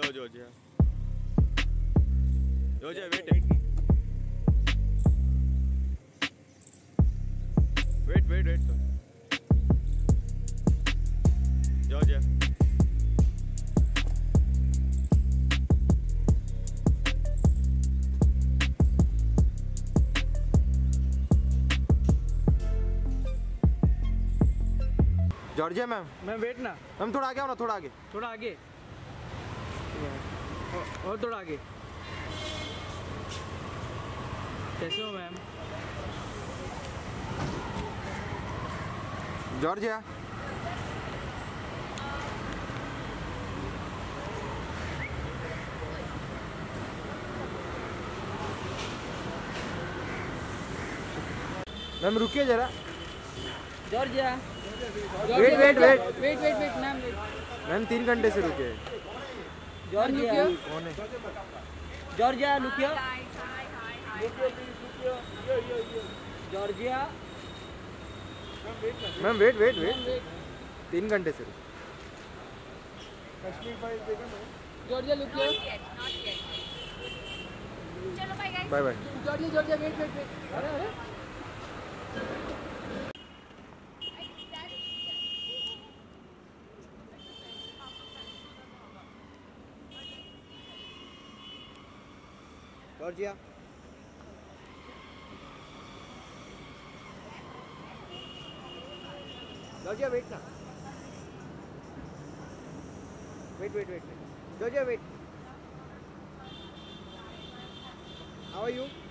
जाओ Georgia. Georgia wait wait Georgia. Georgia ma'am. Ma'am wait ना। Ma'am थोड़ा आगे आओ ना, थोड़ा आगे। थोड़ा आगे और थोड़ा आगे। कैसे हो मैम? जॉर्जिया। मैम रुकिए जरा। Georgia wait ma'am. मैम 3 घंटे से रुके। जॉर्जिया कौन है? जॉर्जिया लुकियो। जॉर्जिया मैम वेट 3 घंटे से रुके। जॉर्जिया लुकियो। Bye bye. Georgia wait. अरे जॉर्जिया। जॉर्जिया वेट ना। Wait Georgia wait. How are you?